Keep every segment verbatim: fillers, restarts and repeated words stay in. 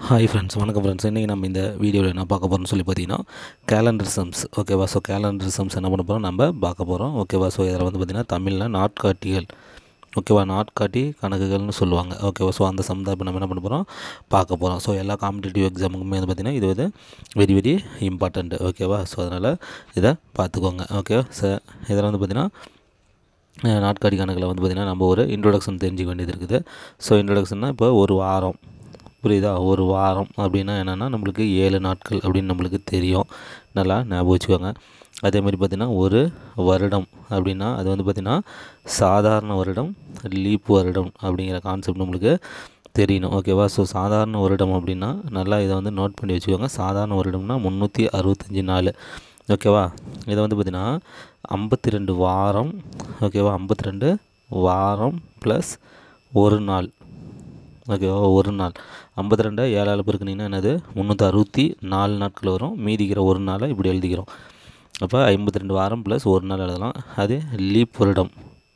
Hi friends, வணக்கம் friends. இன்றைக்கி நம்ம இந்த வீடியோவில் என்ன பார்க்க போகிறோம்னு சொல்லி பார்த்தீங்கன்னா கேலண்டர் சம்ஸ். ஓகேவா? ஸோ கேலண்டர் சம்ஸ் என்ன பண்ண போகிறோம், நம்ம பார்க்க போகிறோம். ஓகேவா? ஸோ இதில் வந்து பார்த்திங்கன்னா தமிழில் நாட்காட்டிகள், ஓகேவா, நாட்காட்டி கணக்குகள்னு சொல்லுவாங்க. ஓகேவா? ஸோ அந்த சம் தான் இப்போ நம்ம என்ன பண்ண போகிறோம், பார்க்க போகிறோம். ஸோ எல்லா காம்படிட்டிவ் எக்ஸாமுக்குமே வந்து பார்த்திங்கன்னா இது வந்து வெரி வெரி இம்பார்ட்டண்ட். ஓகேவா? ஸோ அதனால் இதை பார்த்துக்கோங்க. ஓகேவா? ஸோ இதில் வந்து பார்த்திங்கன்னா நாட்காட்டி கணக்கில் வந்து பார்த்திங்கன்னா நம்ம ஒரு இன்ட்ரொடக்ஷன் தெரிஞ்சிக்க வேண்டியது இருக்குது. ஸோ இன்ட்ரொடக்ஷன்னா இப்போ ஒரு வாரம், புரியுதா? ஒரு வாரம் அப்படின்னா என்னென்னா நம்மளுக்கு ஏழு நாட்கள் அப்படின்னு நம்மளுக்கு தெரியும். நல்லா ஞாபகம் வச்சுக்கோங்க. அதேமாதிரி பார்த்திங்கன்னா ஒரு வருடம் அப்படின்னா அது வந்து பார்த்திங்கன்னா சாதாரண வருடம், லீப் வருடம் அப்படிங்கிற கான்செப்ட் நம்மளுக்கு தெரியணும். ஓகேவா? ஸோ சாதாரண வருடம் அப்படின்னா நல்லா இதை வந்து நோட் பண்ணி வச்சுக்கோங்க. சாதாரண வருடம்னா முந்நூற்றி அறுபத்தஞ்சி நாள். ஓகேவா? இதை வந்து பார்த்திங்கன்னா ஐம்பத்தி ரெண்டு வாரம். ஓகேவா? ஐம்பத்தி ரெண்டு வாரம் ப்ளஸ் ஒரு நாள். ஓகேவா? ஒரு நாள் ஐம்பத்தி ரெண்டு ஏழால் பெருக்குனிங்கன்னா என்னது முந்நூற்றி அறுபத்தி நாலு நாட்கள் வரும். மீதிக்கிற ஒரு நாளை இப்படி எழுதிக்கிறோம். அப்போ ஐம்பத்தி ரெண்டு வாரம் ப்ளஸ் ஒரு நாள் எழுதலாம். அது லீப் வருடம்.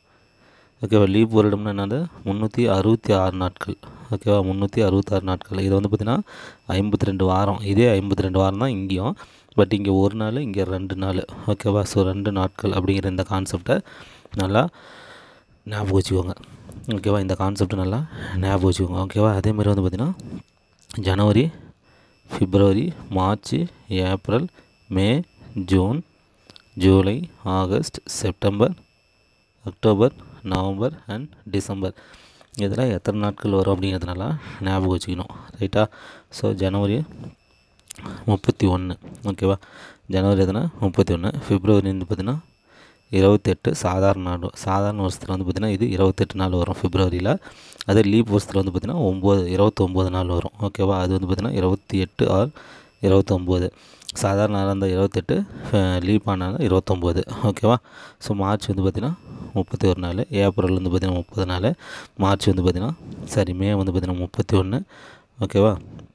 ஓகேவா? லீப் வருடம்னா என்னது முந்நூற்றி அறுபத்தி ஆறு நாட்கள். ஓகேவா? முந்நூற்றி அறுபத்தாறு நாட்கள். இது வந்து பார்த்திங்கன்னா ஐம்பத்தி ரெண்டு வாரம். இதே ஐம்பத்தி ரெண்டு வாரம் தான் இங்கேயும். பட் இங்கே ஒரு நாள், இங்கே ரெண்டு நாள். ஓகேவா? ஸோ ரெண்டு நாட்கள் அப்படிங்கிற இந்த கான்செப்டை நல்லா ஞாபகம் வச்சுக்கோங்க. ஓகேவா? இந்த கான்செப்ட் நல்லா ஞாபகம் வச்சுக்கோங்க. ஓகேவா? அதேமாதிரி வந்து பார்த்திங்கன்னா January, February, March, April, May, June, July, August, September, October, November and December. இதில் எத்தனை நாட்கள் வரும் அப்படிங்கிறதுனால ஞாபகம் வச்சுக்கணும். ரைட்டா? ஸோ ஜனவரி முப்பத்தி ஒன்று. ஓகேவா? ஜனவரி எதுனா முப்பத்தி ஒன்று. பிப்ரவரி வந்து பார்த்திங்கன்னா இருபத்தெட்டு. சாதாரண நாள், சாதாரண வருஷத்தில் வந்து பார்த்திங்கன்னா இது இருபத்தெட்டு நாள் வரும் பிப்ரவரியில். அதே லீப் வருஷத்தில் வந்து பார்த்திங்கன்னா ஒம்பது இருபத்தொம்போது நாள் வரும். ஓகேவா? அது வந்து பார்த்திங்கன்னா இருபத்தி எட்டு ஆர் இருபத்தொம்போது. சாதாரண நாளாக இருந்தால் இருபத்தெட்டு, லீப் ஆனால் இருபத்தொம்போது. ஓகேவா? ஸோ மார்ச் வந்து பார்த்திங்கன்னா முப்பத்தி ஒரு நாள். ஏப்ரல் வந்து பார்த்திங்கன்னா முப்பது நாள். மார்ச் வந்து பார்த்திங்கன்னா சாரி மே வந்து பார்த்திங்கன்னா முப்பத்தி ஒன்று. ஓகேவா?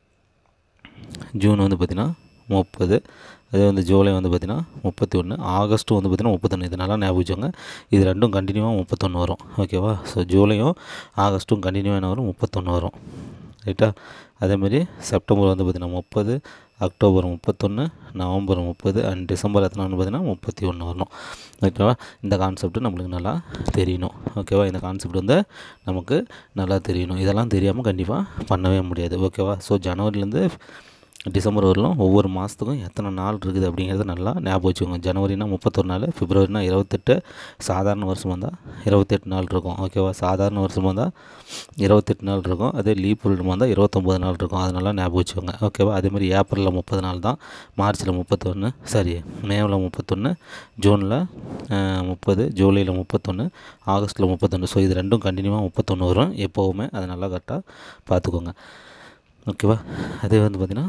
ஜூன் வந்து பார்த்திங்கன்னா முப்பது. அதே வந்து ஜூலை வந்து பார்த்திங்கன்னா முப்பத்தி ஒன்று. ஆகஸ்ட்டும் வந்து பார்த்திங்கன்னா முப்பத்தொன்று. இதனால ஞாபகம் வச்சுக்கோங்க. இது ரெண்டும் கண்டினியூவாக முப்பத்தொன்று வரும். ஓகேவா? ஸோ ஜூலையும் ஆகஸ்ட்டும் கண்டினியூவாக என்ன வரும், முப்பத்தொன்று வரும். ரைட்டா? அதேமாதிரி செப்டம்பர் வந்து பார்த்திங்கன்னா முப்பது, அக்டோபர் முப்பத்தொன்று, நவம்பர் முப்பது அண்ட் டிசம்பர் எத்தனை வந்து பார்த்திங்கன்னா முப்பத்தி ஒன்று வரணும். ஓகேவா? இந்த கான்செப்ட்டு நம்மளுக்கு நல்லா தெரியணும். ஓகேவா? இந்த கான்செப்ட் வந்து நமக்கு நல்லா தெரியணும். இதெல்லாம் தெரியாமல் கண்டிப்பாக பண்ணவே முடியாது. ஓகேவா? ஸோ ஜனவரிலேருந்து டிசம்பர் வரலாம் ஒவ்வொரு மாதத்துக்கும் எத்தனை நாள் இருக்குது அப்படிங்கிறத நல்லா ஞாபகம் வச்சுக்கோங்க. ஜனவரினா முப்பத்தொரு நாள், பிப்ரவரினா இருபத்தெட்டு. சாதாரண வருஷம் வந்தால் இருபத்தெட்டு நாள் இருக்கும். ஓகேவா? சாதாரண வருஷம் வந்தால் இருபத்தெட்டு நாள் இருக்கும். அதே லீப் வருடம் வந்தால் இருபத்தொம்போது நாள் இருக்கும். அதனால் ஞாபகம் வச்சுக்கோங்க. ஓகேவா? அதேமாதிரி ஏப்ரலில் முப்பது நாள் தான், மார்ச்சில் முப்பத்தொன்று, சாரி மேவில் முப்பத்தொன்று, ஜூனில் முப்பது, ஜூலையில் முப்பத்தொன்று, ஆகஸ்ட்டில் முப்பத்தொன்று. ஸோ இது ரெண்டும் கண்டினியூவாக முப்பத்தொன்று வரும் எப்போவுமே. அதை நல்லா கரெக்டாக பார்த்துக்கோங்க. ஓகேவா? அதே வந்து பார்த்திங்கன்னா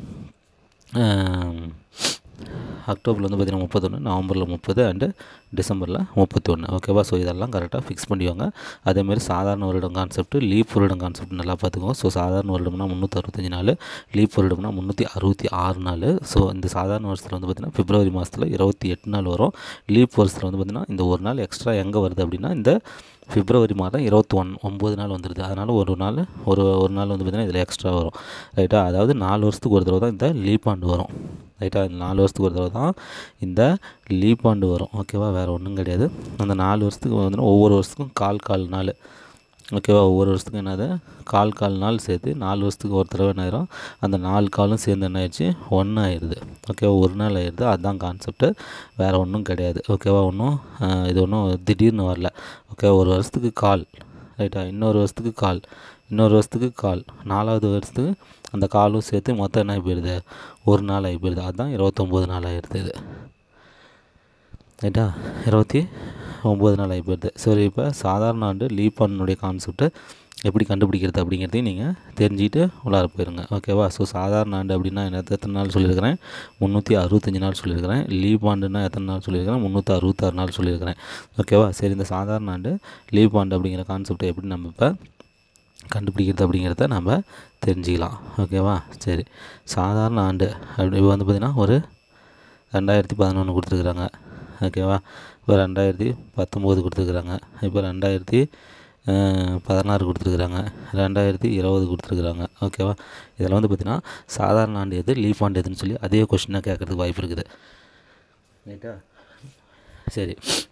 அக்டோபரில் வந்து பார்த்திங்கன்னா முப்பத்தொன்று, நவம்பரில் முப்பது அண்டு டிசம்பரில் முப்பத்தி ஒன்று. ஓகேவா? ஸோ இதெல்லாம் கரெக்டாக ஃபிக்ஸ் பண்ணிவாங்க. அதேமாதிரி சாதாரண வருடம் கான்செப்ட்டு, லீப் வருடம் கான்செப்ட் நல்லா பார்த்துக்கோங்க. ஸோ சாதாரண வருடம்னா முந்நூற்றி அறுபத்தஞ்சி நாள், லீப் வருடம்னா முந்நூற்றி அறுபத்தி ஆறு நாள். ஸோ இந்த சாதாரண வருஷத்தில் வந்து பார்த்திங்கன்னா பிப்ரவரி மாதத்தில் இருபத்தி எட்டு நாள் வரும். லீப் வருஷத்தில் வந்து பார்த்திங்கன்னா இந்த ஒரு நாள் எக்ஸ்ட்ரா எங்கே வருது அப்படின்னா இந்த பிப்ரவரி மாதம் இருபத்தி ஒன் ஒம்பது நாள் வந்துடுது. அதனால் ஒரு நாள் ஒரு ஒரு நாள் வந்து பார்த்திங்கன்னா இதில் எக்ஸ்ட்ரா வரும். ரைட்டா? அதாவது நாலு வருஷத்துக்கு ஒரு தடவை தான் இந்த லீப் ஆண்டு வரும். ரைட்டா? இந்த நாலு வருஷத்துக்கு ஒரு தடவை தான் இந்த லீப் ஆண்டு வரும். ஓகேவா? வேறு ஒன்றும் கிடையாது. அந்த நாலு வருஷத்துக்கு வந்து ஒவ்வொரு வருஷத்துக்கும் கால் கால் நாள். ஓகேவா? ஒவ்வொரு வருஷத்துக்கும் என்னது கால் கால் நாள் சேர்த்து நாலு வருஷத்துக்கு ஒரு தடவை என்ன ஆயிரும், அந்த நாலு காலும் சேர்ந்து என்ன ஆயிடுச்சு, ஒன்று ஆயிடுது. ஓகேவா? ஒரு நாள் ஆயிடுது. அதுதான் கான்செப்ட்டு, வேறு ஒன்றும் கிடையாது. ஓகேவா? ஒன்றும் இது ஒன்றும் திடீர்னு வரல. ஓகே, ஒரு வருஷத்துக்கு கால். ரைட்டா? இன்னொரு வருஷத்துக்கு கால், இன்னொரு வருஷத்துக்கு கால், நாலாவது வருஷத்துக்கு அந்த காலும் சேர்த்து மொத்தம் என்ன ஆகி போயிடுது, ஒரு நாள் ஆகி போயிடுது. அதுதான் இருபத்தொம்போது நாள் ஆகிடுது. இது ரைட்டா? இருபத்தி ஒம்பது நாள் ஆகி போயிடுது. சரி, இப்போ சாதாரண ஆண்டு லீப் ஆண்டினுடைய கான்செப்ட்டு எப்படி கண்டுபிடிக்கிறது அப்படிங்கிறதையும் நீங்கள் தெரிஞ்சுக்கிட்டு உள்ளார போயிருங்க. ஓகேவா? ஸோ சாதாரண ஆண்டு அப்படின்னா என்ன, எத்தனை நாள் சொல்லியிருக்கிறேன், முந்நூற்றி அறுபத்தஞ்சி நாள் சொல்லியிருக்கிறேன். லீப் ஆண்டுன்னா எத்தனை நாள் சொல்லியிருக்கிறேன், முந்நூற்றி அறுபத்தாறு நாள் சொல்லியிருக்கிறேன். ஓகேவா? சரி, இந்த சாதாரண ஆண்டு லீப் ஆண்டு அப்படிங்கிற கான்செப்டை எப்படி நம்ம இப்போ கண்டுபிடிக்கிறது அப்படிங்கிறத நம்ம தெரிஞ்சுக்கலாம். ஓகேவா? சரி, சாதாரண ஆண்டு அப்படி வந்து பார்த்திங்கன்னா ஒரு ரெண்டாயிரத்தி பதினொன்று கொடுத்துருக்குறாங்க. ஓகேவா? இப்போ ரெண்டாயிரத்தி பத்தொம்போது கொடுத்துருக்குறாங்க. இப்போ ரெண்டாயிரத்தி பதினாறு கொடுத்துருக்குறாங்க, ரெண்டாயிரத்தி இருபது கொடுத்துருக்குறாங்க. ஓகேவா, இதில் வந்து பார்த்திங்கன்னா சாதாரண ஆண்டு எது, லீப் ஆண்டு எதுன்னு சொல்லி அதே கொஸ்டினாக கேட்குறதுக்கு வாய்ப்பு இருக்குது. ரைட்டா, சரி.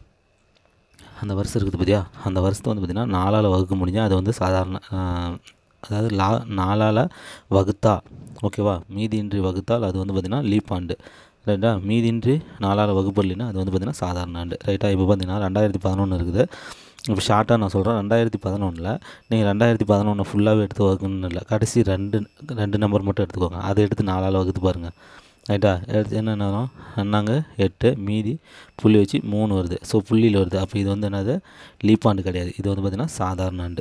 அந்த வருஷம் இருக்குது பார்த்தியா, அந்த வருஷத்தை வந்து பார்த்திங்கன்னா நாலால் வகுக்க முடிஞ்சால் அது வந்து சாதாரண, அதாவது லா நாலால் வகுத்தா, ஓகேவா, மீதியின்றி வகுத்தால் அது வந்து பார்த்திங்கன்னா லீப் ஆண்டு. ரைட்டா, மீதியின்றி நாலால் வகுப்படலைன்னா அது வந்து பார்த்திங்கன்னா சாதாரண ஆண்டு. ரைட்டா, இப்போ பார்த்திங்கன்னா ரெண்டாயிரத்தி பதினொன்று இருக்குது. இப்போ ஷார்ட்டாக நான் சொல்கிறேன், ரெண்டாயிரத்தி பதினொன்றில் நீங்கள் ரெண்டாயிரத்தி பதினொன்று ஃபுல்லாகவே எடுத்து வகுக்கணும்னு இல்லை, கடைசி ரெண்டு ரெண்டு நம்பர் மட்டும் எடுத்துக்கோங்க. அதை எடுத்து நாலால் வகுத்து பாருங்கள். ரைட்டா, எடுத்து என்னென்ன என்னாங்க எட்டு, மீதி புள்ளி வச்சு மூணு வருது. ஸோ புள்ளியில் வருது. அப்போ இது வந்து என்னது, லீப் ஆண்டு கிடையாது, இது வந்து பார்த்திங்கன்னா சாதாரண ஆண்டு.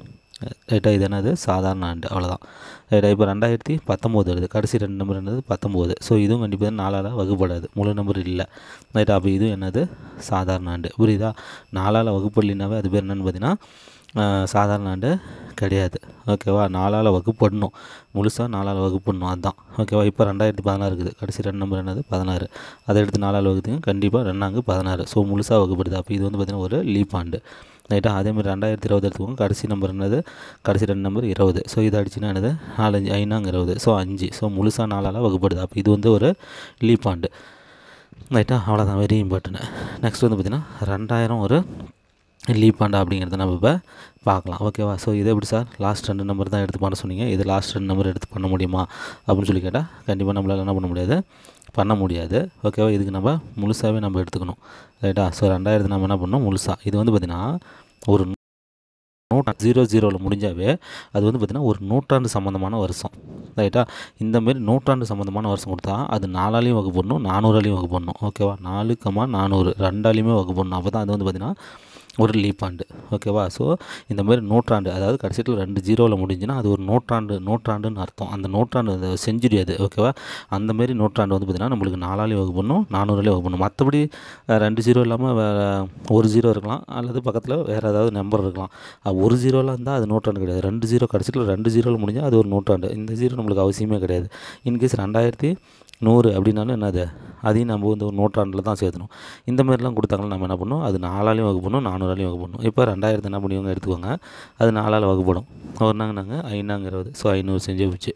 ரைட்டா, இது என்னது, சாதாரண ஆண்டு, அவ்வளோதான். ரைட்டா, இப்போ ரெண்டாயிரத்தி பத்தொம்போது வருது, கடைசி ரெண்டு நம்பர் என்னது பத்தொம்போது. ஸோ இதுவும் கண்டிப்பாக நாலால் வகுப்படாது, முழு நம்பர் இல்லை. ரைட்டா, அப்போ இதுவும் என்னது, சாதாரண ஆண்டு. புரியுதா, நாலால் வகுப்படலினாவே அது பேர் என்னென்னு பார்த்தீங்கன்னா சாதாரண ஆண்டு கிடையாது. ஓகேவா, நாலால் வகுப்படணும், முழுசாக நாலால் வகுப்படணும், அதுதான். ஓகேவா, இப்போ ரெண்டாயிரத்தி பதினாறு இருக்குது, கடைசி ரெண்டு நம்பர் என்னது பதினாறு. அதை எடுத்து நாலால் வகுத்துங்க, கண்டிப்பாக ரெண்டாங்க பதினாறு. ஸோ முழுசாக வகுப்படுது. அப்போ இது வந்து பார்த்திங்கன்னா ஒரு லீப் ஆண்டு. ரைட்டா, அதேமாதிரி ரெண்டாயிரத்தி இருபது எடுத்துக்கோங்க, கடைசி நம்பர் என்னது, கடைசி ரெண்டு நம்பர் இருபது. ஸோ இது அடிச்சுன்னா என்னது, நாலஞ்சு ஐநாங்க இருபது. ஸோ அஞ்சு. ஸோ முழுசாக நாலால் வகுப்படுது. அப்போ இது வந்து ஒரு லீப் ஆண்டு. ரைட்டா, அவ்வளோதான், வெரி இம்பார்ட்டன்ட். நெக்ஸ்ட் வந்து பார்த்திங்கன்னா ரெண்டாயிரம் ஒரு லீப் ஆண்டா அப்படிங்கிறத நம்ம இப்போ பார்க்கலாம். ஓகேவா, ஸோ இதை எப்படி சார் லாஸ்ட் ரெண்டு நம்பர் தான் எடுத்து பண்ண சொன்னீங்க, இது லாஸ்ட் ரெண்டு நம்பர் எடுத்து பண்ண முடியுமா அப்படின்னு சொல்லி கேட்டால் கண்டிப்பாக நம்மளால் என்ன பண்ண முடியாது, பண்ண முடியாது. ஓகேவா, இதுக்கு நம்ம முழுசாகவே நம்ம எடுத்துக்கணும். ரைட்டா, ஸோ ரெண்டாயிரத்து நம்ம என்ன பண்ணணும் முழுசாக. இது வந்து பார்த்திங்கன்னா ஒரு நூற்றா ஜீரோ ஜீரோவில் முடிஞ்சாவே அது வந்து பார்த்திங்கன்னா ஒரு நூற்றாண்டு சம்மந்தமான வருஷம். ரைட்டா, இந்தமாரி நூற்றாண்டு சம்மந்தமான வருஷம் கொடுத்தா அது நாலாலையும் வகுப்பு பண்ணணும், நானூறாலையும் வகுப்பு பண்ணணும். ஓகேவா, நாலு கமா நானூறு ரெண்டாலையுமே வகுப்பு பண்ணணும். அப்போ தான் அது வந்து பார்த்திங்கன்னா ஒரு லீப் ஆண்டு. ஓகேவா, ஸோ இந்த மாதிரி நூற்றாண்டு, அதாவது கடைசியில் ரெண்டு ஜீரோவில் முடிஞ்சுன்னா அது ஒரு நூற்றாண்டு, நூற்றாண்டுன்னு அர்த்தம். அந்த நூற்றாண்டு அந்த செஞ்சுரி அது. ஓகேவா, அந்தமாரி நூற்றாண்டு வந்து பார்த்திங்கன்னா நம்மளுக்கு நாலாலையும் வகுப்பு பண்ணணும், நானூறாலையும் வகுப்பு பண்ணணும். மற்றபடி ரெண்டு ஜீரோ இல்லாமல் வேறு ஒரு ஜீரோ இருக்கலாம், அல்லது பக்கத்தில் வேறு ஏதாவது நம்பர் இருக்கலாம். ஒரு ஜீரோவில் இருந்தால் அது நூற்றாண்டு கிடையாது. ரெண்டு ஜீரோ கடைசியில் ரெண்டு ஜீரோவில் முடிஞ்சால் அது ஒரு நூற்றாண்டு. இந்த ஜீரோ நம்மளுக்கு அவசியமே கிடையாது. இன்கேஸ் ரெண்டாயிரத்தி நூறு அப்படின்னாலும் என்னது, அதையும் நம்ம வந்து ஒரு நூற்றாண்டில் தான் சேர்த்தணும். இந்த மாதிரிலாம் கொடுத்தாங்கன்னா நம்ம என்ன பண்ணணும், அது நாலாலையும் வகுப்பு பண்ணணும், நானூறாலையும் வகுப்பு பண்ணணும். இப்போ ரெண்டாயிரத்து என்ன பண்ணிவங்க எடுத்துக்கோங்க, அது நாலால் வகுப்படும். ஒரு நாங்க நாங்கள் ஐநாங்க இருபது. ஸோ ஐநூறு செஞ்சே போச்சு.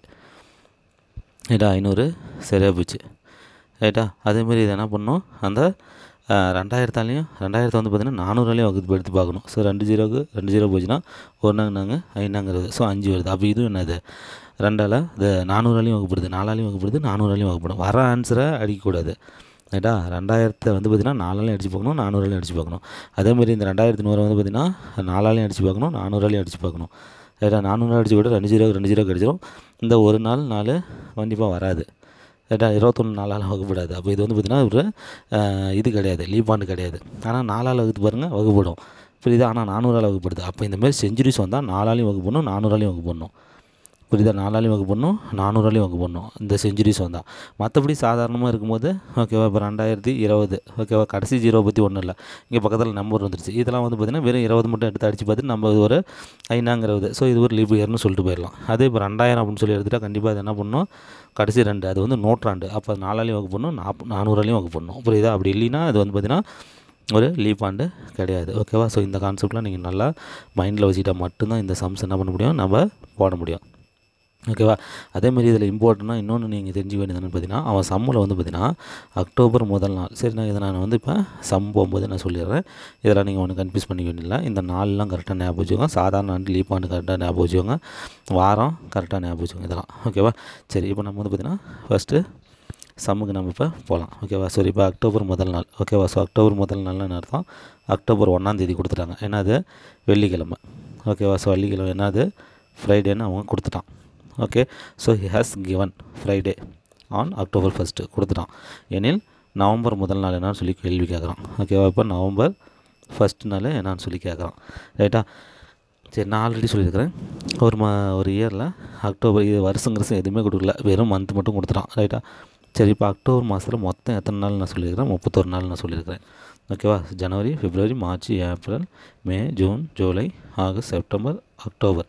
ரைட்டா, ஐநூறு சரியாக போச்சு. ரைட்டா, அதேமாரி இதை என்ன பண்ணணும், அந்த ரெண்டாயிரத்தாலையும் ரெண்டாயிரத்தை வந்து பார்த்திங்கன்னா நானூறாலையும் வகுப்பு எடுத்து பார்க்கணும். ஸோ ரெண்டு ஜீரோக்கு ரெண்டு ஜீரோ போச்சுன்னா ஒரு நாங்க நாங்கள் ஐநாங்க இருபது. ஸோ அஞ்சு வருது. அப்போ இதுவும் என்னது, ரெண்டால் இது நானூறாலையும் வகுப்படுது, நாலாலையும் வகுப்படுது, நானூறாலையும் வகுப்படும். வர ஆன்சரை அடிக்கக்கூடாது. ரைட்டா, ரெண்டாயிரத்தை வந்து பார்த்திங்கன்னா நாலாலையும் அடித்து பார்க்கணும், நானூறாலையும் அடித்து பார்க்கணும். அதேமாதிரி இந்த ரெண்டாயிரத்தி நூறை வந்து பார்த்திங்கன்னா நாலாலையும் அடித்து பார்க்கணும், நானூறாலையும் அடித்து பார்க்கணும். ரைட்டா, நானூறு அடித்து கூட ரெண்டு ஜீரோ ரெண்டு ஜீரோ கிடச்சிரும். இந்த ஒரு நாள் நாலு கண்டிப்பாக வராது. ரைட்டா, இருபத்தொன்று நாலால் வகுப்படாது. அப்போ இது வந்து பார்த்திங்கன்னா ஒரு இது கிடையாது, லீப் ஆண்டு கிடையாது. ஆனால் நாலால் வகுத்து பாருங்கள் வகுப்படும். புரியுதா, ஆனால் நானூறால் வகுப்படுது. அப்போ இந்தமாரி செஞ்சுரிஸ் வந்தால் நாலாலையும் வகுப்பு பண்ணணும், நானூறாலையும் வகுப்பு பண்ணணும். புரியுதா, நாலாலையும் வகுப்பு பண்ணணும், நானூறாலையும் வகுப்பு பண்ணணும் இந்த செஞ்சுரிஸ் வந்தால். மற்றபடி சாதாரணமாக இருக்கும்போது ஓகேவா, இப்போ ரெண்டாயிரத்தி இருபது. ஓகேவா, கடைசி ஜீரோ பற்றி ஒன்றும் இல்லை, இங்கே பக்கத்தில் நம்பர் வந்துருச்சு. இதெல்லாம் வந்து பார்த்திங்கன்னா வெறும் இருபது மட்டும் எடுத்து அடித்து பார்த்துட்டு நம்ம ஒரு ஐநாங்கிறது. ஸோ இது ஒரு லீப் இயர்னு சொல்லிட்டு போயிடலாம். அதே இப்போ ரெண்டாயிரம் அப்படின்னு சொல்லி எடுத்துகிட்டா கண்டிப்பாக அது என்ன பண்ணணும், கடைசி ரெண்டு, அது வந்து நூற்றாண்டு. அப்போ நாலாலையும் வகுப்பு பண்ணணும், நாப் நானூறாலையும் வகுப்பு பண்ணணும். புரியுதா, அப்படி இல்லைன்னா அது வந்து பார்த்திங்கன்னா ஒரு லீப் ஆண்டு கிடையாது. ஓகேவா, ஸோ இந்த கான்செப்ட்லாம் நீங்கள் நல்லா மைண்டில் வச்சுக்கிட்டா மட்டும்தான் இந்த சம்ஸ் என்ன பண்ண முடியும், நம்ம போட முடியும். ஓகேவா, அதேமாதிரி இதில் இம்பார்ட்டண்ட்டாக இன்னொன்று நீங்கள் தெரிஞ்சுக்க வேண்டியது என்னென்னு பார்த்தீங்கன்னா, அவன் சம்மில் வந்து பார்த்திங்கன்னா அக்டோபர் முதல் நாள். சரி, நான் இதை நான் வந்து இப்போ சம் போகும்போது நான் சொல்லிடுறேன். இதெல்லாம் நீங்கள் ஒன்று கன்ஃபியூஸ் பண்ணிக்க வேண்டியதில்லை. இந்த நாள்லாம் கரெக்டாக ஞாபகம் வச்சுக்கோங்க. சாதாரண ஆண்டு, லீப் ஆண்டு கரெக்டாக ஞாபகம் வச்சுக்கோங்க. வாரம் கரெக்டாக ஞாபகம் வச்சுக்கோங்க. இதெல்லாம் ஓகேவா. சரி, இப்போ நம்ம வந்து பார்த்திங்கன்னா ஃபஸ்ட்டு சம்முக்கு நம்ம இப்போ போகலாம். ஓகேவா, சரி, இப்போ அக்டோபர் முதல் நாள். ஓகேவா, ஸோ அக்டோபர் முதல் நாள்னு அர்த்தம் அக்டோபர் ஒன்றாந்தேதி கொடுத்துட்டாங்க. என்னது, வெள்ளிக்கிழமை. ஓகேவா, ஸோ வெள்ளிக்கிழமை என்னது, ஃப்ரைடேன்னு அவங்க கொடுத்துட்டான். Okay, so he has given Friday on October first கொடுத்துட்டான். எனில் நவம்பர் முதல் நாள் என்னான்னு சொல்லி கேள்வி கேட்குறான். ஓகேவா, இப்போ நவம்பர் ஃபஸ்ட் நாள் என்னான்னு சொல்லி கேட்குறான். ரைட்டா, சரி, நான் ஆல்ரெடி சொல்லியிருக்கிறேன். ஒரு மா ஒரு இயரில் அக்டோபர், இது வருஷம் வருஷம் எதுவுமே கொடுக்கல, வெறும் மந்த் மட்டும் கொடுத்துட்டான். ரைட்டா, சரி, இப்போ அக்டோபர் மாதத்தில் மொத்தம் எத்தனை நாள் நான் சொல்லியிருக்கிறேன், முப்பத்தொரு நாள் நான் சொல்லியிருக்கிறேன். ஓகேவா, January, February, March, April, May, June, July, August, September, October.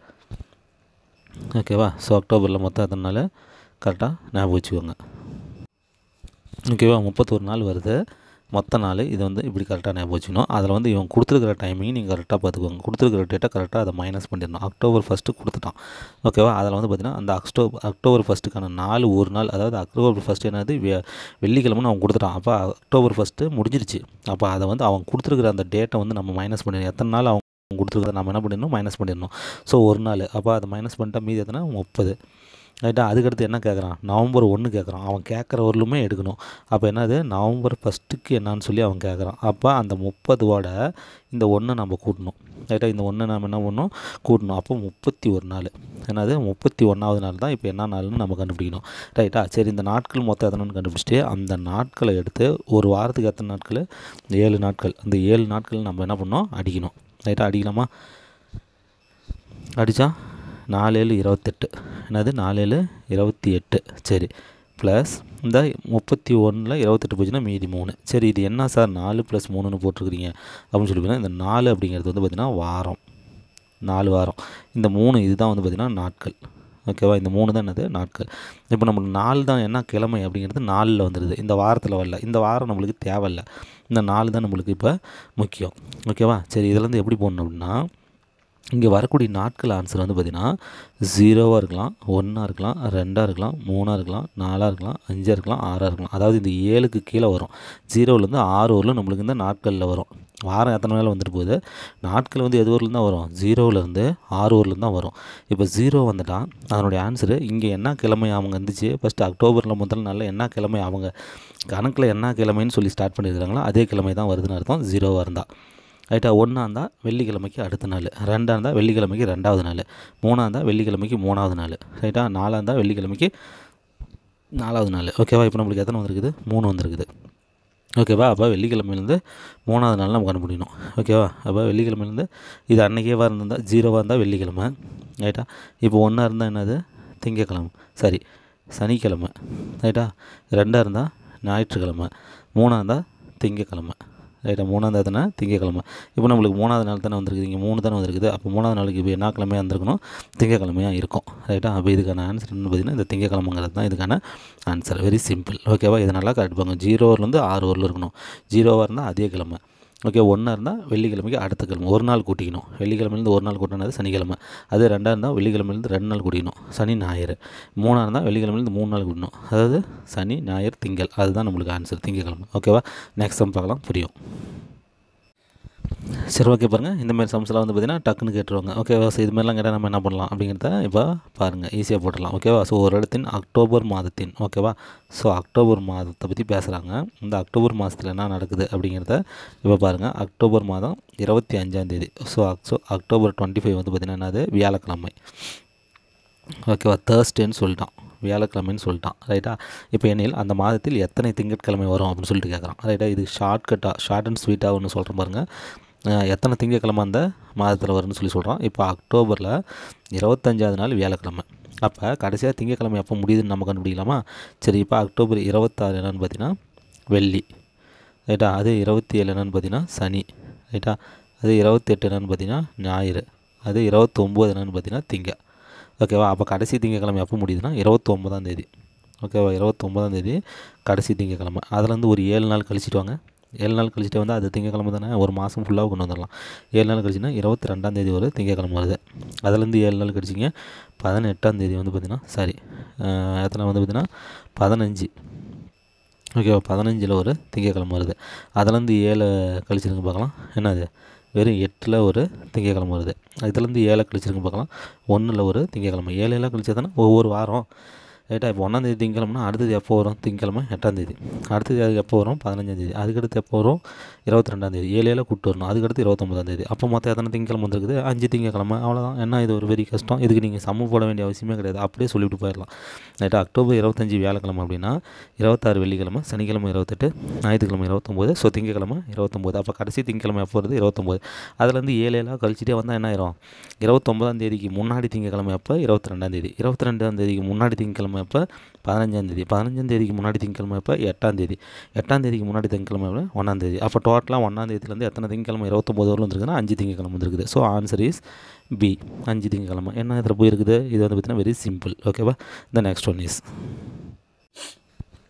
ஓகேவா, ஸோ அக்டோபரில் மொத்தம் எத்தனை நாள் கரெக்டாக ஞாபகம் வச்சுக்கோங்க. ஓகேவா, முப்பத்தொரு நாள் வருது. மொத்த நாள் இது வந்து இப்படி கரெக்டாக ஞாபகம் வச்சுக்கணும். அதில் வந்து இவன் கொடுத்துருக்கிற டைமிங் நீங்கள் கரெக்டாக பார்த்துக்கோங்க. கொடுத்துருக்கிற டேட்டை கரெக்டாக அதை மைனஸ் பண்ணிடணும். அக்டோபர் ஃபஸ்ட்டு கொடுத்துட்டான், ஓகேவா. அதில் வந்து பார்த்திங்கன்னா அந்த அக்டோபர் அக்டோபர் ஃபஸ்ட்டுக்கான நாலு ஒரு நாள், அதாவது அக்டோபர் ஃபஸ்ட்டு என்னது வெ வெள்ளிக்கிழமைன்னு அவன் கொடுத்துட்டான். அப்போ அக்டோபர் ஃபஸ்ட்டு முடிஞ்சிருச்சு. அப்போ அதை வந்து அவன் கொடுத்துருக்கிற அந்த டேட்டை வந்து நம்ம மைனஸ் பண்ணிடணும். எத்தனை நாள் அவன் கொடுத்துருக்கிறத நம்ம என்ன பண்ணிடணும், மைனஸ் பண்ணிடணும். ஸோ ஒரு நாள், அப்போ அதை மைனஸ் பண்ணிட்டா மீதி எத்தனை, முப்பது, ரைட்டா. அதுக்கடுத்து என்ன கேட்குறான், நவம்பர் ஒன்று கேட்குறான். அவன் கேட்குற வரலுமே எடுக்கணும். அப்போ என்னது, நவம்பர் ஃபஸ்ட்டுக்கு என்னான்னு சொல்லி அவன் கேட்குறான். அப்போ அந்த முப்பதோட இந்த ஒன்று நம்ம கூட்டணும், ரைட்டா. இந்த ஒன்று நம்ம என்ன பண்ணணும், கூட்டணும். அப்போ முப்பத்தி ஒரு நாள், என்னது முப்பத்தி ஒன்றாவது நாள் தான் இப்போ என்ன நாள்னு நம்ம கண்டுபிடிக்கணும், ரைட்டா. சரி, இந்த நாட்கள் மொத்தம் எத்தனைன்னு கண்டுபிடிச்சிட்டு அந்த நாட்களை எடுத்து ஒரு வாரத்துக்கு எத்தனை நாட்கள், ஏழு நாட்கள். அந்த ஏழு நாட்கள் நம்ம என்ன பண்ணோம், அடிக்கணும், ரைட்டாக. அடிக்கலாமா? அடித்தா நாலு ஏழு இருபத்தெட்டு, என்னது நாலு ஏழு இருபத்தி எட்டு. சரி, ப்ளஸ் இந்த முப்பத்தி ஒன்றில் இருபத்தெட்டு போச்சுன்னா மீதி மூணு. சரி, இது என்ன சார் நாலு ப்ளஸ் மூணுன்னு போட்டிருக்கிறீங்க அப்படின்னு சொல்லி பார்த்தீங்கன்னா, இந்த நாலு அப்படிங்கிறது வந்து பார்த்திங்கன்னா வாரம், நாலு வாரம். இந்த மூணு இதுதான் வந்து பார்த்திங்கன்னா நாட்கள், ஓகேவா. இந்த மூணு தான் என்னது, நாட்கள். இப்போ நம்மளுக்கு நாலு தான் என்ன கிழமை அப்படிங்கிறது நாலில் வந்துடுது, இந்த வாரத்தில் வரல. இந்த வாரம் நம்மளுக்கு தேவையில்லை, இந்த நாலு தான் நம்மளுக்கு இப்போ முக்கியம், ஓகேவா. சரி, இதிலேருந்து எப்படி போடணும் அப்படின்னா, இங்கே வரக்கூடிய நாட்கள் ஆன்சர் வந்து பார்த்திங்கன்னா ஜீரோவாக இருக்கலாம், ஒன்றா இருக்கலாம், ரெண்டாக இருக்கலாம், மூணாக இருக்கலாம், நாலாக இருக்கலாம், அஞ்சாக இருக்கலாம், ஆறாக இருக்கலாம். அதாவது இந்த ஏழுக்கு கீழே வரும். ஜீரோவிலேருந்து ஆறு வரலும் நம்மளுக்கு இந்த நாட்களில் வரும். வாரம் எத்தனை நாள் வந்துட்டு போகுது, நாட்கள் வந்து எது ஊர்லேருந்து தான் வரும், ஜீரோவிலேருந்து ஆறு ஊர்லேருந்து தான் வரும். இப்போ ஜீரோ வந்துட்டால் அதனுடைய ஆன்சரு இங்கே என்ன கிழமை அவங்க இருந்துச்சு, ஃபஸ்ட்டு அக்டோபரில் முதல் நாளில் என்ன கிழமை அவங்க கணக்கில் என்ன கிழமைன்னு சொல்லி ஸ்டார்ட் பண்ணியிருக்கிறாங்களோ அதே கிழமை தான் வருதுன்னு அர்த்தம், ஜீரோவாக இருந்தால், ரைட்டா. ஒன்றா இருந்தால் வெள்ளிக்கிழமைக்கு அடுத்த நாள், ரெண்டாக இருந்தால் வெள்ளிக்கிழமைக்கு ரெண்டாவது நாள், மூணாக இருந்தால் வெள்ளிக்கிழமைக்கு மூணாவது நாள், ரைட்டா. நாலாக இருந்தால் வெள்ளிக்கிழமைக்கு நாலாவது நாள், ஓகேவா. இப்போ நம்மளுக்கு எத்தனை வந்திருக்குது, மூணு வந்திருக்குது, ஓகேவா. அப்போ வெள்ளிக்கிழமையிலேருந்து மூணாவது நாள் நம்ம கண்டுபிடிக்கணும், ஓகேவா. அப்போ வெள்ளிக்கிழமையிலேருந்து இது அன்றைக்கேவா இருந்தால் ஜீரோவாக இருந்தால் வெள்ளிக்கிழமை, ரைட்டா. இப்போ ஒன்றா இருந்தால் என்னது, திங்கக்கிழமை, சரி சனிக்கிழமை, ரைட்டா. ரெண்டாக இருந்தால் ஞாயிற்றுக்கிழமை, மூணாக இருந்தால் திங்கக்கிழமை, ரைட்டா. மூணாவது எத்தனை, திங்கக்கிழமை. இப்போ நம்மளுக்கு மூணாவது நாள் தானே வந்திருக்குது, இங்கே மூணு தானே வந்திருக்குது. அப்போ மூணாவது நாளுக்கு இப்போ என்ன கிழமையாக இருந்திருக்கணும், திங்கக்கிழமையாக இருக்கும், ரைட்டா. அப்போ இதுக்கான ஆன்சர் என்ன பார்த்தீங்கன்னா இந்த திங்கக்கிழமைங்கிறது தான் இதுக்கான ஆன்சர். வெரி சிம்பிள், ஓகேவா. இதை நல்லா கரெக்டுப்பாங்க. ஜீரோவிலேருந்து ஆறு வரலும் இருக்கணும். ஜீரோவாக இருந்தால் அதே கிழமை, ஓகே. ஒன்றா இருந்தால் வெள்ளிக்கிழமைக்கு அடுத்த கிழமை ஒரு நாள் கூட்டிக்கணும். வெள்ளிக்கிழமையிலேருந்து ஒரு நாள் கூட்டினது சனிக்கிழமை. அதே ரெண்டாக இருந்தால் வெள்ளிக்கிழமையிலேருந்து ரெண்டு நாள் கூட்டிக்கணும், சனி ஞாயிறு. மூணாக இருந்தால் வெள்ளிக்கிழமையிலேருந்து மூணு நாள் கூட்டணும், அதாவது சனி ஞாயிறு திங்கள். அதுதான் நம்மளுக்கு ஆன்சர், திங்கக்கிழமை, ஓகேவா. நெக்ஸ்ட் சம் பார்க்கலாம், புரியும். சரி, ஓகே. பாருங்கள், இந்தமாதிரி சம்ஸ்லாம் வந்து பார்த்திங்கன்னா டக்குன்னு கேட்டுருவாங்க, ஓகேவா. ஸோ இதுமாதிரிலாம் கேட்டால் நம்ம என்ன பண்ணலாம் அப்படிங்கிறத இப்போ பாருங்கள், ஈஸியாக போட்டுடலாம், ஓகேவா. ஸோ ஒரு இடத்தின் அக்டோபர் மாதத்தின், ஓகேவா. ஸோ அக்டோபர் மாதத்தை பற்றி பேசுகிறாங்க. இந்த அக்டோபர் மாதத்தில் என்ன நடக்குது அப்படிங்கிறத இப்போ பாருங்கள். அக்டோபர் மாதம் இருபத்தி அஞ்சாந்தேதி, ஸோ அக்ஸோ அக்டோபர் டுவெண்ட்டி ஃபைவ் வந்து பார்த்திங்கன்னா என்னது, வியாழக்கிழமை, ஓகேவா. தேர்ஸ்டேன்னு சொல்லிட்டான், வியாழக்கிழமைன்னு சொல்லிட்டான், ரைட்டா. இப்போ எண்ணில் அந்த மாதத்தில் எத்தனை திங்கட்கிழமை வரும் அப்படின்னு சொல்லிட்டு கேட்குறான், ரைட்டா. இது ஷார்ட்கட்டாக ஷார்ட் அண்ட் ஸ்வீட்டாக ஒன்று சொல்கிறேன் பாருங்கள். எத்தனை திங்கக்கிழமை அந்த மாதத்தில் வரும்னு சொல்லி சொல்கிறான். இப்போ அக்டோபரில் இருபத்தஞ்சாவது நாள் வியாழக்கிழமை. அப்போ கடைசியாக திங்கக்கிழமை எப்போ முடியுதுன்னு நம்ம கண்டுபிடிக்கலாமா? சரி, இப்போ அக்டோபர் இருபத்தாறு என்னென்னு பார்த்தீங்கன்னா வெள்ளி, ரைட்டா. அது இருபத்தி ஏழு என்னென்னு பார்த்தீங்கன்னா சனி, ரைட்டா. அது இருபத்தெட்டு என்னென்னு பார்த்தீங்கன்னா ஞாயிறு. அது இருபத்தொம்போது என்னென்னு பார்த்தீங்கன்னா திங்க, ஓகேவா. அப்போ கடைசி திங்கக்கிழமை எப்போ முடியுதுன்னா இருபத்தொம்போதாம் தேதி, ஓகேவா. இருபத்தொம்போதாம் தேதி கடைசி திங்கக்கிழமை. அதுலேருந்து ஒரு ஏழு நாள் கழிச்சிட்டு வாங்க. ஏழு நாள் கழிச்சிட்டு வந்து அது திங்கக்கிழமை தானே, ஒரு மாதம் ஃபுல்லாக கொண்டு வந்துடலாம். ஏழு நாள் கழிச்சுன்னா இருபத்தி ரெண்டாம் தேதி ஒரு திங்கக்கிழமை வருது. அதுலேருந்து ஏழு நாள் கழிச்சிங்க பதினெட்டாம் தேதி வந்து பார்த்திங்கன்னா சாரி எத்தனை வந்து பார்த்திங்கன்னா பதினஞ்சு, ஓகேவா. பதினஞ்சில் ஒரு திங்கக்கிழமை வருது. அதுலேருந்து ஏழு கழிச்சிருங்க பார்க்கலாம், என்னது வெறும் எட்டில் ஒரு திங்கக்கிழமை வருது. இதுலேருந்து ஏழை கழிச்சிருங்க பார்க்கலாம், ஒன்றில் ஒரு திங்கக்கிழமை. ஏழு ஏழாக கழிச்சா தானே ஒவ்வொரு வாரம், ரைட்டா. இப்போ ஒன்றாந்தேதி திங்கக்கிழமைனா அடுத்தது எப்போ வரும், திங்கக்கிழமை எட்டாந்தேதி. அடுத்தது அதுக்கு எப்போ வரும், பதினஞ்சாந்தேதி. அதுக்கடுத்து எப்போ வரும், இருபத்தி ரெண்டாந்தேதி. ஏழு ஏழை கூப்பிட்டு வரணும். அதுக்கடுத்து இருபத்தொம்பதாந்தேதி. அப்போ மொத்தம் எத்தனை திங்கக்கிழமை வந்துருக்குது, அஞ்சு திங்கக்கிழமை, அவ்வளோதான். என்ன இது ஒரு பெரிய கஷ்டம், இதுக்கு நீங்கள் சம்மு போட வேண்டிய அவசியமே கிடையாது, அப்படியே சொல்லிவிட்டு போயிடலாம், ரைட்டா. அக்டோபர் இருபத்தஞ்சி வியாழக்கிழமை அப்படின்னா இருபத்தாறு வெள்ளிக்கிழமை, சனிக்கிழமை இருபத்தெட்டு, ஞாயிற்றுக்கிழமை இருபத்தொம்போது, ஸோ திங்கக்கிழமை இருபத்தொம்போது. அப்போ கடைசி திங்கக்கிழமை எப்போ வருது, இருபத்தொம்போது. அதுலேருந்து ஏழு ஏழாக கழிச்சிட்டே வந்தால் என்ன ஆயிரும், இருபத்தொம்பதாம் தேதிக்கு முன்னாடி திங்கக்கிழமை எப்போ, இருபத்தி ரெண்டாந்தேதி. இருபத்தி ரெண்டாம் தேதிக்கு முன்னாடி திங்கக்கிழமை எப்போ, பதினஞ்சாந்தேதி. பதினஞ்சாம் தேதிக்கு முன்னாடி திங்கக்கிழமை எப்போ, எட்டாந்தேதி. எட்டாம் தேதிக்கு முன்னாடி திங்கக்கிழமை எப்போ, ஒன்றாந்தேதி. அப்போ டோட்டலாக ஒன்றாந்தேதியிலேருந்து எத்தனை திங்கக்கிழமை இருபத்தொம்போது வரலும் வந்துருக்குன்னா அஞ்சு திங்கக்கிழமை வந்துருக்குது. ஸோ ஆன்சர் இஸ் பி, அஞ்சு திங்கக்கிழமை. என்ன இதில் போயிருக்குது, இது வந்து பார்த்திங்கன்னா வெரி சிம்பிள், ஓகேவா. த நெக்ஸ்ட் ஒன் இஸ்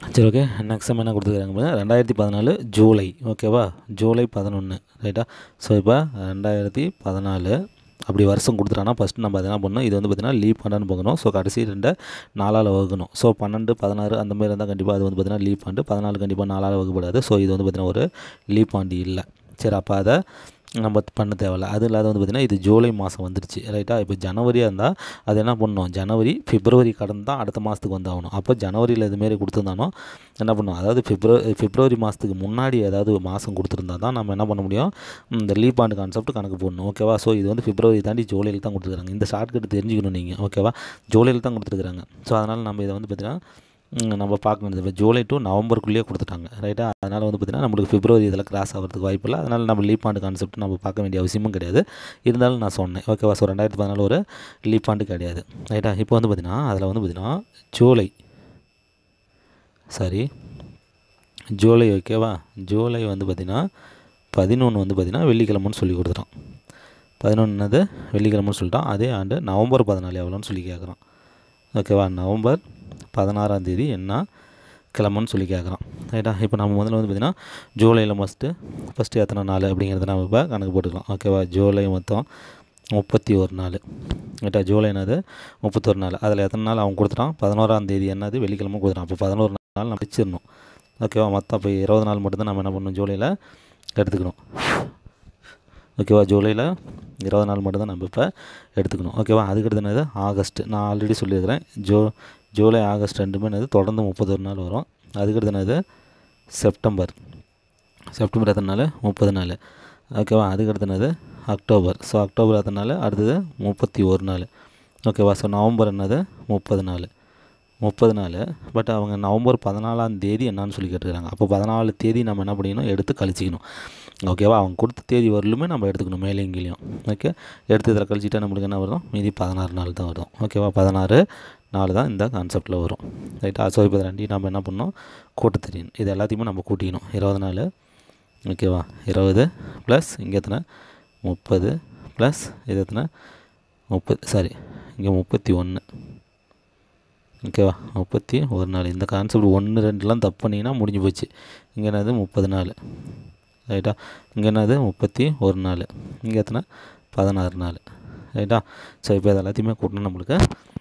சரி ஓகே. நெக்ஸ்ட் டைம் என்ன கொடுத்துருக்காங்க ரெண்டாயிரத்தி பதினாலு ஜூலை ஓகேவா, ஜூலை பதினொன்று ரைட்டா. ஸோ இப்போ ரெண்டாயிரத்தி பதினாலு அப்படி வருஷம் கொடுத்துட்டாங்கன்னா ஃபஸ்ட்டு நம்ம அதை என்ன பண்ணணும், இது வந்து பார்த்திங்கன்னா லீப் ஆண்டான்னு பார்க்கணும். ஸோ கடைசி ரெண்டை நாலால் வகுக்கணும். ஸோ பன்னெண்டு பதினாறு அந்த மாதிரி இருந்தால் கண்டிப்பாக அது வந்து பார்த்திங்கன்னா லீப் ஆண்டு. பதினாலு கண்டிப்பாக நாலால் வகுப்படாது. ஸோ இது வந்து பார்த்திங்கன்னா ஒரு லீப் ஆண்டு இல்லை. சரி அப்போ அதை நம்ம பண்ண தேவையில்ல. அது இல்லாத வந்து பார்த்திங்கன்னா இது ஜூலை மாதம் வந்துருச்சு ரைட்டா. இப்போ ஜனவரியாக இருந்தால் அது என்ன பண்ணணும், ஜனவரி பிப்ரவரி கடந்து தான் அடுத்த மாதத்துக்கு வந்து ஆகணும். அப்போ ஜனவரியில் இதுமாரி கொடுத்துருந்தானோ என்ன பண்ணணும், அதாவது பிப்ரவரி பிப்ரவரி மாதத்துக்கு முன்னாடி ஏதாவது மாதம் கொடுத்துருந்தா தான் நம்ம என்ன பண்ண முடியும், இந்த லீப் ஆண்டு கான்செப்ட் கணக்கு போடணும் ஓகேவா. ஸோ இது வந்து பிப்ரவரி தாண்டி ஜூலையில் தான் கொடுத்துருக்காங்க. இந்த ஷார்ட்கட் தெரிஞ்சுக்கணும் நீங்கள் ஓகேவா. ஜூலையில் தான் கொடுத்துருக்காங்க. ஸோ அதனால் நம்ம இதை வந்து பார்த்திங்கன்னா நம்ம பார்க்கணும். இப்போ ஜூலை டு நவம்பருக்குள்ளேயே கொடுத்துட்டாங்க ரைட்டா. அதனால் வந்து பார்த்திங்கன்னா நம்மளுக்கு பிப்ரவரி இதில் கிராஸ் ஆகிறதுக்கு வாய்ப்பு இல்லை. அதனால் நம்ம லீப் ஆண்டு கான்செப்ட் நம்ம பார்க்க வேண்டிய அவசியமும் கிடையாது. இருந்தாலும் நான் சொன்னேன் ஓகேவா. ஸோ ரெண்டாயிரத்தி பதினாலு ஒரு லீப் ஆண்டு கிடையாது ரைட்டா. இப்போ வந்து பார்த்திங்கன்னா அதில் வந்து பார்த்திங்கன்னா ஜூலை சாரி ஜூலை ஓகேவா. ஜூலை வந்து பார்த்திங்கன்னா பதினொன்று வந்து பார்த்திங்கன்னா வெள்ளிக்கிழமைன்னு சொல்லி கொடுத்துட்டான். பதினொன்றுனது வெள்ளிக்கிழமைன்னு சொல்லிட்டான். அதே ஆண்டு நவம்பர் பதினாலு எவ்வளோன்னு சொல்லி கேட்குறான் ஓகேவா. நவம்பர் பதினாறாம் தேதி என்ன கிழமைன்னு சொல்லி கேட்குறான் ரைட்டா. இப்போ நம்ம முதல்ல வந்து பார்த்திங்கன்னா ஜூலையில் ஃபஸ்ட்டு ஃபஸ்ட்டு எத்தனை நாள் அப்படிங்கிறத நம்ம இப்போ கணக்கு போட்டுக்கலாம் ஓகேவா. ஜூலை மொத்தம் முப்பத்தி ஒரு நாள் ரைட்டா. ஜூலை என்னது முப்பத்தொரு நாள். அதில் எத்தனை நாள் அவன் கொடுத்துட்டான், பதினோராம் தேதி என்னது வெள்ளிக்கிழமை கொடுத்துட்டான். அப்போ பதினோரு நாள் நம்ம வச்சிடணும் ஓகேவா. மொத்தம் இப்போ இருபது நாள் மட்டும்தான் நம்ம என்ன பண்ணணும் ஜூலையில் எடுத்துக்கணும் ஓகேவா. ஜூலையில் இருபது நாள் மட்டும்தான் நம்ம இப்போ எடுத்துக்கணும் ஓகேவா. அதுக்கடுத்து என்னது ஆகஸ்ட். நான் ஆல்ரெடி சொல்லியிருக்கிறேன் ஜூ ஜூலை ஆகஸ்ட் ரெண்டுமே என்னது தொடர்ந்து முப்பத்தொரு நாள் வரும். அதுக்கடுத்து என்னது செப்டம்பர். செப்டம்பர் எத்தனை நாள், முப்பது நாள் ஓகேவா. அதுக்கடுத்து என்னது அக்டோபர். ஸோ அக்டோபர் எத்தனை நாள், அடுத்தது முப்பத்தி ஒரு நாள் ஓகேவா. ஸோ நவம்பர் என்னது முப்பது நாள் முப்பது நாள். பட் அவங்க நவம்பர் பதினாலாம் தேதி என்னான்னு சொல்லி கேட்டுக்கிறாங்க. அப்போ பதினாலு தேதி நம்ம என்ன பண்ணிக்கணும், எடுத்து கழிச்சிக்கணும் ஓகேவா. அவங்க கொடுத்த தேதி வரலுமே நம்ம எடுத்துக்கணும் மேலே இங்கேயும் ஓகே. எடுத்து இதில் கழிச்சிட்டா நம்மளுக்கு என்ன வரும், மீதி பதினாறு நாள் தான் வரும் ஓகேவா. பதினாறு நாள் தான் இந்த கான்செப்டில் வரும் ரைட்டா. ஸோ இப்போ ரெண்டையும் நம்ம என்ன பண்ணணும், கூட்ட தெரியணும். இது எல்லாத்தையுமே நம்ம கூட்டிக்கணும். இருபது நாள் ஓகேவா. இருபது ப்ளஸ் இங்கே எத்தனை முப்பது ப்ளஸ் இது எத்தனை முப்பது சாரி இங்கே முப்பத்தி ஒன்று ஓகேவா. முப்பத்தி ஒரு நாள். இந்த கான்செப்ட் ஒன்று ரெண்டுலாம் தப்பு பண்ணிங்கன்னா முடிஞ்சு போச்சு. இங்கே என்னது முப்பது நாள் ரைட்டா. இங்கே என்னது முப்பத்தி ஒரு நாள். இங்கே எத்தனை பதினாறு நாள் ரைட்டா. ஸோ இப்போ இது எல்லாத்தையுமே கூட்டணும் நம்மளுக்கு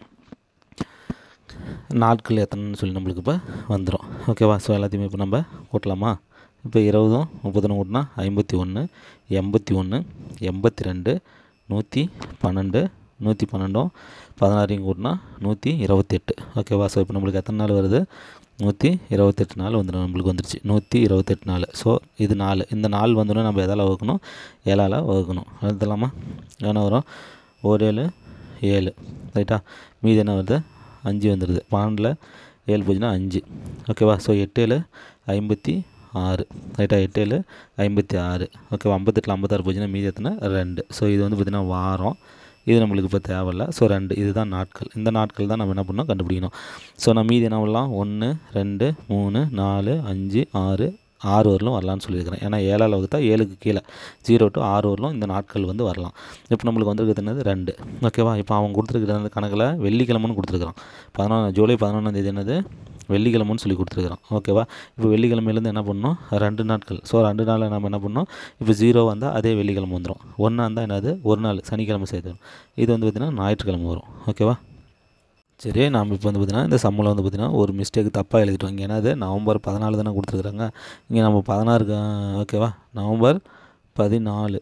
நாட்கள் எத்தனைன்னு சொல்லி நம்மளுக்கு இப்போ வந்துடும் ஓகேவா. ஸோ எல்லாத்தையுமே இப்போ நம்ம கூட்டலாமா. இப்போ இருபதும் முப்பத்தொன்று கூட்டினா ஐம்பத்தி ஒன்று, எண்பத்தி ஒன்று, எண்பத்தி ரெண்டு, நூற்றி பன்னெண்டு, நூற்றி பன்னெண்டும் பதினாறையும் கூட்டினா நூற்றி இருபத்தெட்டு ஓகேவா. ஸோ இப்போ நம்மளுக்கு எத்தனை நாள் வருது, நூற்றி இருபத்தெட்டு நாள் வந்துடும் நம்மளுக்கு வந்துடுச்சு. நூற்றி இருபத்தெட்டு நாள். ஸோ இது நாலு, இந்த நாள் வந்தோடனே நம்ம எதால் வகுக்கணும், ஏழால் வகுக்கணும். எழுதலாமா. என்ன வரும், ஒரு ஏழு ஏழு ரைட்டா. மீதி என்ன வருது, அஞ்சு வந்துடுது. பன்னெண்டில் ஏழு போச்சுன்னா அஞ்சு ஓகேவா. ஸோ எட்டு ஏழு ஐம்பத்தி ஆறு ரைட்டா. எட்டு ஏழு ஐம்பத்தி ஆறு ஓகேவா. ஐம்பத்தெட்டில் ஐம்பத்தாறு போச்சுன்னா மீதி எத்தனை ரெண்டு. ஸோ இது வந்து பார்த்திங்கன்னா வாரம். இது நம்மளுக்கு இப்போ தேவையில்லை. ஸோ ரெண்டு இதுதான் நாட்கள். இந்த நாட்கள் தான் நம்ம என்ன பண்ணணும் கண்டுபிடிக்கணும். ஸோ நம்ம மீதி என்ன பண்ணலாம், ஒன்று ரெண்டு மூணு நாலு அஞ்சு ஆறு ஆறு வரலும் வரலான்னு சொல்லியிருக்கிறேன். ஏன்னா ஏழால் வகுத்தா ஏழுக்கு கீழே ஜீரோ டு ஆறு வரலும் இந்த நாட்கள் வந்து வரலாம். இப்போ நம்மளுக்கு வந்துருக்கிறது என்னது ரெண்டு ஓகேவா. இப்போ அவன் கொடுத்துருக்கிற அந்த கணக்கில் வெள்ளிக்கிழமைன்னு கொடுத்துருக்குறான். பதினொன்று ஜூலை பதினொன்றாம் தேதி என்னது வெள்ளிக்கிழமைன்னு சொல்லி கொடுத்துருக்குறான் ஓகேவா. இப்போ வெள்ளிக்கிழமையிலேருந்து என்ன பண்ணணும், ரெண்டு நாட்கள். ஸோ ரெண்டு நாளில் நம்ம என்ன பண்ணணும், இப்போ ஜீரோ வந்தால் அதே வெள்ளிக்கிழமை வந்துடும். ஒன்றா இருந்தால் என்னது ஒரு நாள் சனிக்கிழமை சேர்த்துடும். இது வந்து பார்த்திங்கன்னா ஞாயிற்றுக்கிழமை வரும் ஓகேவா. சரி நாம் இப்போ வந்து பார்த்திங்கன்னா இந்த சம்மில் வந்து பார்த்திங்கன்னா ஒரு மிஸ்டேக் தப்பாக எழுதிட்டோம். இங்கே என்னது நவம்பர் பதினாலு தானே கொடுத்துருக்குறாங்க. இங்கே நம்ம பதினாறுக்கு ஓகேவா, நவம்பர் பதினாலு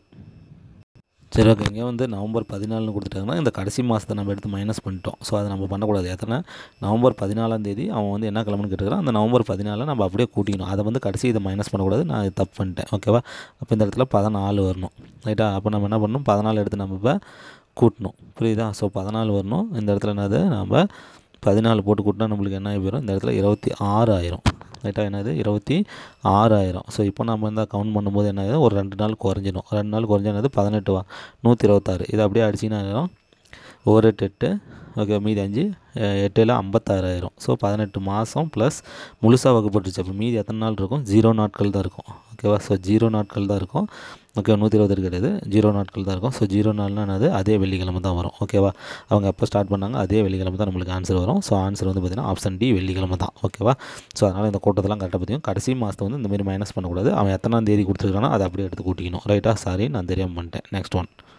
சரி ஓகே. இங்கே வந்து நவம்பர் பதினாலுன்னு கொடுத்துட்டாங்கன்னா இந்த கடைசி மாதத்தை நம்ம எடுத்து மைனஸ் பண்ணிட்டோம். ஸோ அதை நம்ம பண்ணக்கூடாது. எத்தனை நவம்பர் பதினாலாம் தேதி அவன் வந்து என்ன கிழமைன்னு கேட்டுக்கிறான். அந்த நவம்பர் பதினாலை நம்ம அப்படியே கூட்டிக்கணும். அதை வந்து கடைசி இதை மைனஸ் பண்ணக்கூடாது. நான் இது தப்பு பண்ணிட்டேன் ஓகேவா. அப்போ இந்த இடத்துல பதினாலு வரணும் ரைட்டா. அப்போ நம்ம என்ன பண்ணணும், பதினாலு எடுத்து நம்ம இப்போ கூட்டணும் புரியுதா. ஸோ பதினாலு வரணும். இந்த இடத்துல என்னது நம்ம பதினாலு போட்டு கூட்டினா நம்மளுக்கு என்ன ஆகிடும், இந்த இடத்துல இருபத்தி ஆறு ஆயிரம் ரைட்டா. என்னது இருபத்தி ஆறாயிரம். ஸோ இப்போ நம்ம வந்து கவுண்ட் பண்ணும்போது என்ன ஆகுது, ஒரு ரெண்டு நாள் குறைஞ்சிடும். ரெண்டு நாள் குறைஞ்சா என்னது பதினெட்டு வா நூற்றி இருபத்தாறு. இதை அப்படியே அடிச்சிங்கன்னா ஒரு எட்டு எட்டு ஓகே. மீதி அஞ்சு எட்டில் ஐம்பத்தாறாயிரம். ஸோ பதினெட்டு மாதம் ப்ளஸ் முழுசாக வகுப்பட்டுருச்சு. அப்போ மீதி எத்தனை நாள் இருக்கும், ஜீரோ நாட்கள் தான் இருக்கும் ஓகேவா. ஸோ ஜீரோ நாட்கள் தான் இருக்கும். ஓகே நூற்றி இருபது கிடையாது, ஜீரோ நாட்கள் தான் இருக்கும். ஸோ ஜீரோ நாள்னா அது அதே வெள்ளிக்கிழமை தான் வரும். ஓகேவா, அவங்க எப்போ ஸ்டார்ட் பண்ணாங்க அதே வெள்ளிக்கிழமை தான் நம்மளுக்கு ஆன்சர் வரும். ஸோ ஆன்சர் வந்து பார்த்திங்கன்னா ஆப்ஷன் டி வெள்ளிக்கிழமை தான். ஓகேவா, ஸோ அதனால் இந்த கூட்டத்தெல்லாம் கரெக்டாக பார்த்திங்க. கடைசி மாதத்தை வந்து இந்தமாரி மைனஸ் பண்ணக்கூடாது. அவன் எத்தனாம் தேதி கொடுத்துருக்கானோ அதை அப்படியே எடுத்து கூட்டிக்கணும். ரைட்டா, சாரி நான் தெரியாமல் பண்ணிட்டேன். Next one